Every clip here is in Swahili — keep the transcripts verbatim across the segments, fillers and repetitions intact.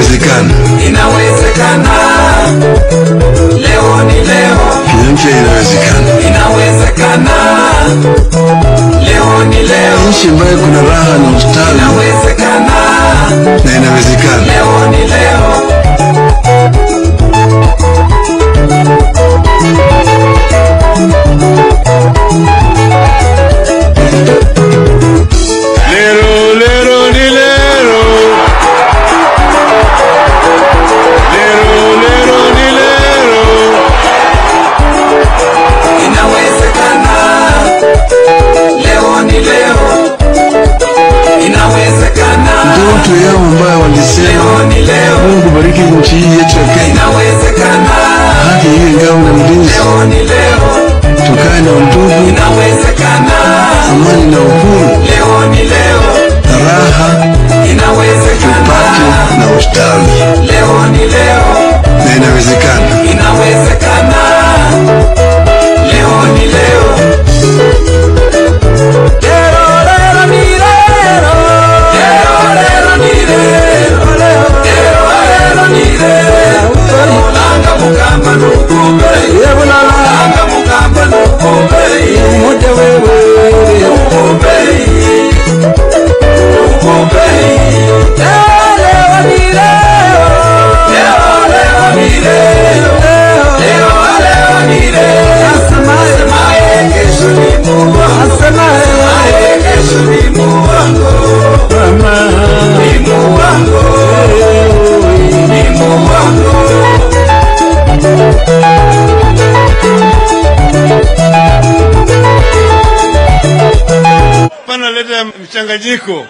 inawezekana. Inawezekana. Leo ni leo. Kenya mpya inawezekana. Inawezekana. Leo ni leo. Nchi ambayo kuna raha na ustawi. Inawezekana. Na inawezekana. Leo ni leo. Lero, lero, ni lero. Lero, lero, ni lero. Inawezekana. Leo ni leo. Inawezekana. Ndoto yao ambayo walisema Leo ni leo. Mungu bariki nchi hii yetu ya Kenya. Inawezekana. Haki iwe ngao na mlinzi. Leo ni leo. Tukae na undugu. Inawezekana. Amani na uhuru. Leo ni leo. Raha. Inawezekana. Tupate na ustawi. Leo ni leo. Na inawezekana. Inawezekana. Leo ni leo. Lero, lero, ni lero. Lero, lero, ni lero. Lero, lero, ni lero. Mulanga mukamba nukumbe. Mulanga mukamba nukumbe. Mude wewe. Nukumbe. Nukumbe. Lero, ni lero. Lero, lero, ni lero. Lero, lero, ni lero. Asemaye kesho ni muwango. Asemaye kesho ni muwango. Ni muwango. Ni muwango. Pana leta mchanganyiko.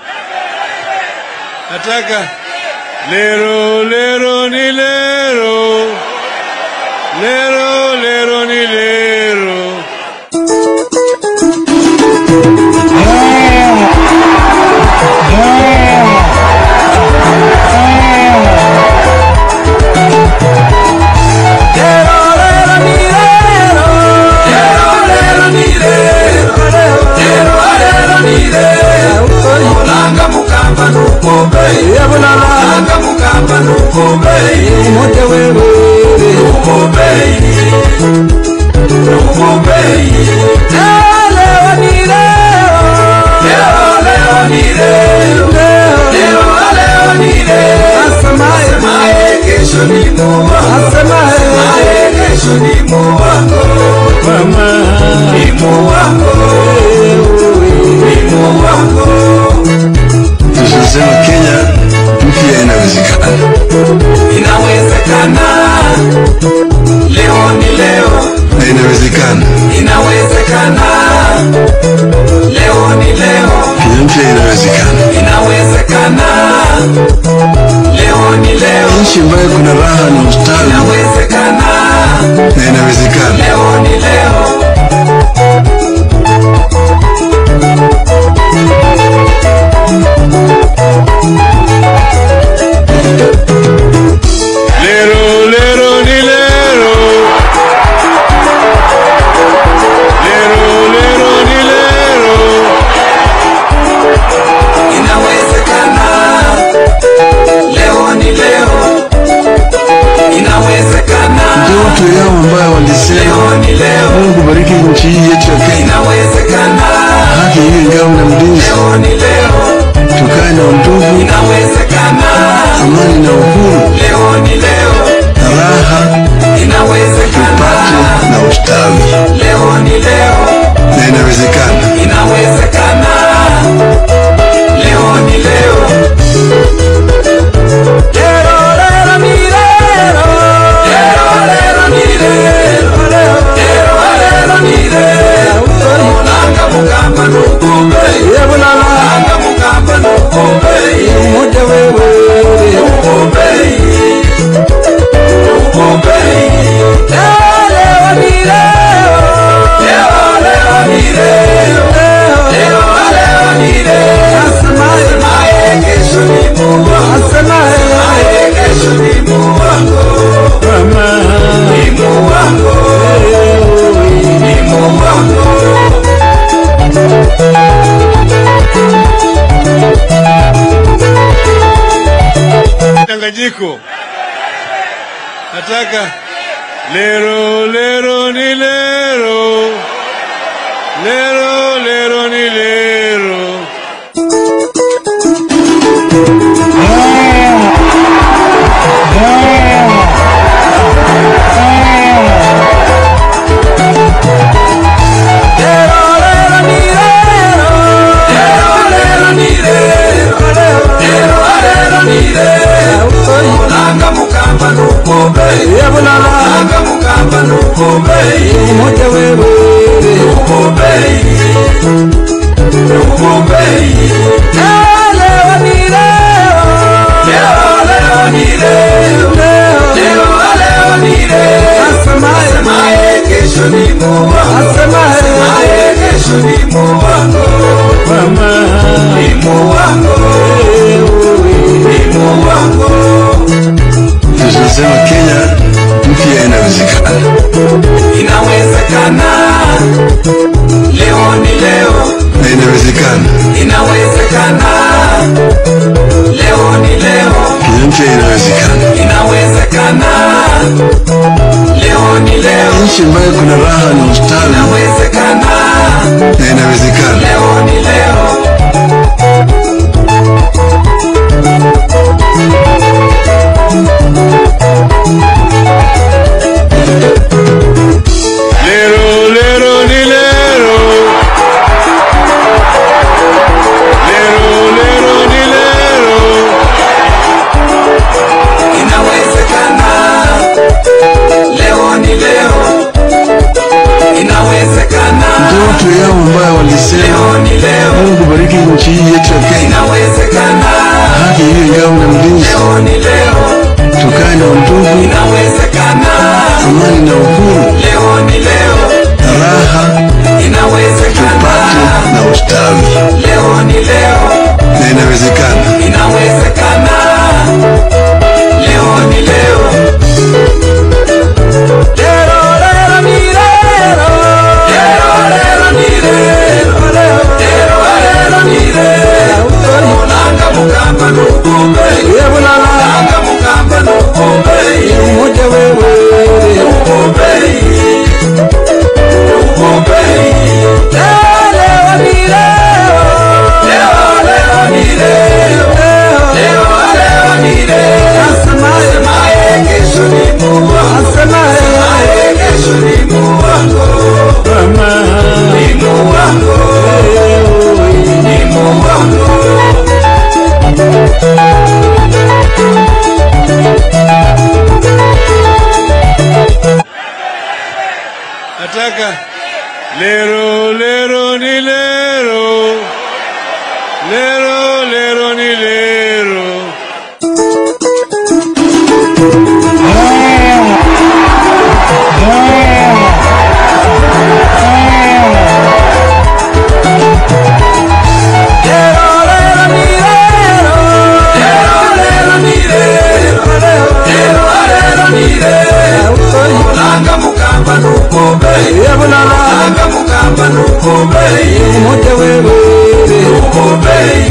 Nataka lero, lero, ni lero. Lero, lero, ni lero. Mulanga mukamba nukumbe. Mulanga mukamba nukumbe. Mude wewe. Nukumbe. Nukumbe. Leo ni leo. Leo, leo ni leo. Leo, leo ni leo. Asemaye kesho ni muwango. Asemaye kesho ni muwango. Ni muwango. Ni muwango. Tunasema Kenya mpya inawezekana. Inawezekana. Leo ni leo. Na inawezekana. Inawezekana. Leo ni leo. Kenya mpya inawezekana. Inawezekana. Leo ni leo. Nchi ambayo kuna raha na ustawi. Inawezekana. Na inawezekana. Leo ni leo. Lero, lero, ni lero. Lero, lero, ni lero. Inawezekana. Leo ni leo. Inawezekana. Ndoto yao ambayo walisema Leo ni leo. Mungu bariki nchi hii yetu ya Kenya. Inawezekana. Haki iwe ngao na mlinzi. Leo ni leo. Tukae na undugu. Inawezekana. Amani na uhuru. Leo ni leo. Raha. Inawezekana. Tupate na ustawi. Leo ni leo. Na inawezekana. Inawezekana. Leo ni leo. Lero, lero, ni lero. Lero, lero, ni lero. Lero, lero, ni lero. Mulanga mukamba nukumbe. Mulanga mukamba nukumbe. Mude wewe. Nukumbe. Nukumbe. Leo ni leo. Leo, leo, ni leo. Leo, Wangajiko. Nataka lero lero ni lero, lero lero ni lero. Nanga mukamba nukubei, nanga mukamba nukubei, moja wewe nukubei, nukubei. Leo ni leo, leo leo ni leo, leo leo ni leo. Asemaye kesho ni Mungu, asemaye kesho ni Mungu, mama ni Mungu, ni Mungu. Tunasema Kenya mpya inawezekana. Inawezekana. Leo ni leo. Na inawezekana. Inawezekana. Leo ni leo. Kenya mpya inawezekana. Inawezekana. Leo ni leo. Nchi ambayo kuna raha na ustawi. Inawezekana. Na inawezekana. Leo ni leo. Lero lero ni lero, lero lero ni lero. Inawezekana. Leo ni leo. Inawezekana. Ndoto yao ambayo walisema leo ni leo. Mungu bariki nchi hii yetu ya Kenya. Inawezekana. Haki hiyo ngao na mlinzi. Leo ni leo. Tukae na undugu. Inawezekana. Amani na uhuru. Leo ni leo. Raha. Inawezekana. Tupate na ustawi. Leo ni leo. Na inawezekana. Inawezekana. Leo ni leo. Lero lero ni lero, lero lero ni lero, lero lero ni lero. Nanga mukamba nukubei, nanga mukamba nukubei, moja wewe nukubei, nukubei. Leo ni leo, leo leo ni leo, leo leo ni leo. Asemaye kesho ni Mungu, asemaye kesho ni Mungu, mama ni Mungu, ni Mungu. Nataka lero lero ni lero, lero lero ni lero. Nanga mukamba nukubei, nanga mukamba nukubei, moja wewe nukubei,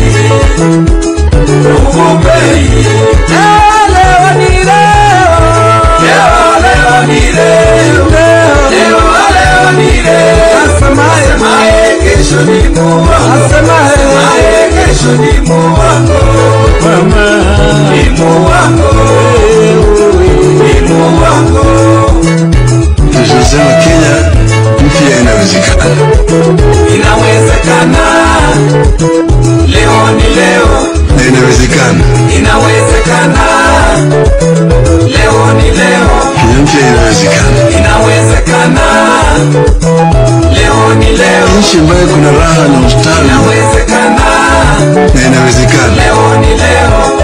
nukubei. Leo ni leo, leo leo ni leo, leo leo ni leo. Asemaye kesho ni Mungu, asemaye kesho ni Mungu, mama ni Mungu, ni Mungu. Tunasema Kenya mpya inawezekana. Inawezekana. Leo ni leo. Na inawezekana. Inawezekana. Leo ni leo. Kenya mpya inawezekana. Inawezekana. Leo ni leo. Nchi ambayo kuna raha na ustawi. Inawezekana. Na inawezekana. Leo ni leo.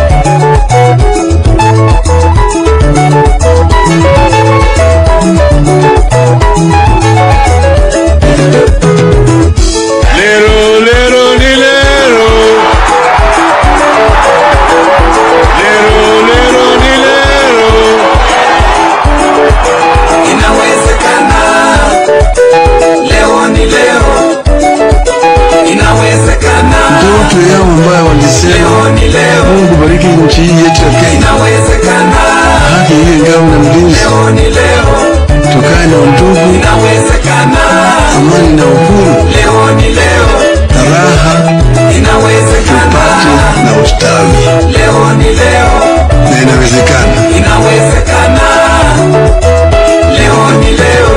Lero lero ni lero, lero lero ni lero. Inawezekana. Leo ni leo. Inawezekana. Ndoto yao ambayo walisema leo ni mlinzi, leo ni leo, tukae na undugu, inawezekana, amani na uhuru, leo ni leo, raha inawezekana, tupate na ustawi. leo ni leo, Na inawezekana. inawezekana, leo ni leo.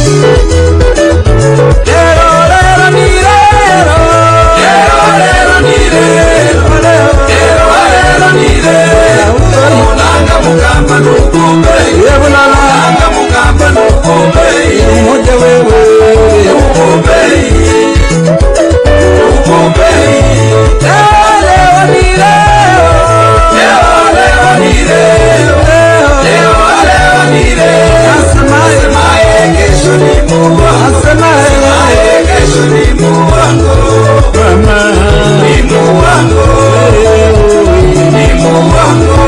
Lero, lero, ni lero. Lero, lero, ni lero. Lero, lero, ni lero. Mulanga mukamba nukumbei. Mulanga mukamba nukumbei. Umoja wewe. Nukumbei. Nukumbei. Leo, leo, ni leo. Leo, leo, ni leo. Leo, leo, ni leo. Asemaye kesho ni Mungu. Asemaye kesho ni Mungu wangu. Ni Mungu wangu. Ni Mungu wangu.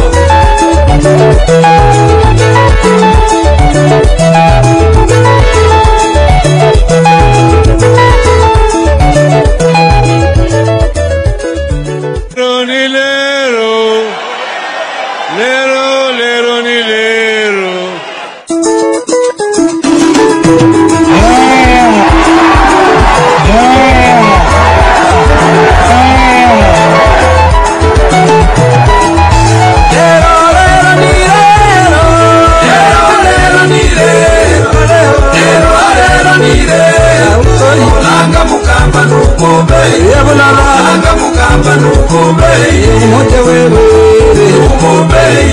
Lero ni lero, lero, lero ni lero. Lero, lero, ni lero. Lero, lero, ni lero. Lero, lero, ni lero. Mulanga mukamba nukumbei. Mulanga mukamba nukumbei. Umoja wewe. Nukumbei.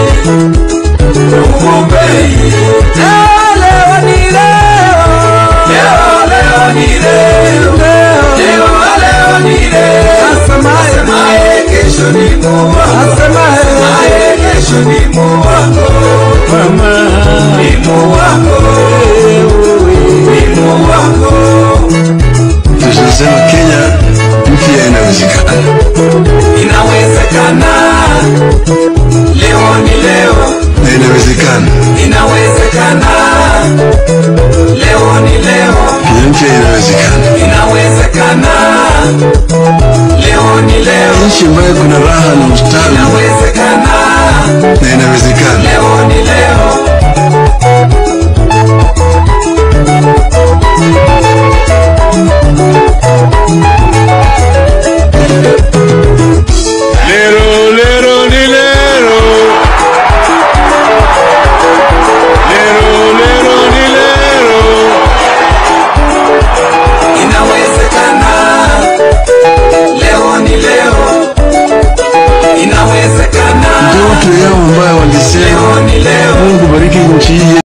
Nukumbei. Leo, leo, ni leo. Leo, leo, ni leo. Leo, leo, ni leo. Asemaye kesho ni Mungu. Asemaye kesho ni Mungu wako. Ni Mungu wako. Ni Mungu wako. Tunasema Kenya mpya inawezekana. Inawezekana, leo ni leo. Na inawezekana. Inawezekana, leo ni leo. Kenya mpya inawezekana. Inawezekana, leo ni leo. Nchi ambayo kuna raha na ustawi. Inawezekana, Na inawezekana. leo ni leo.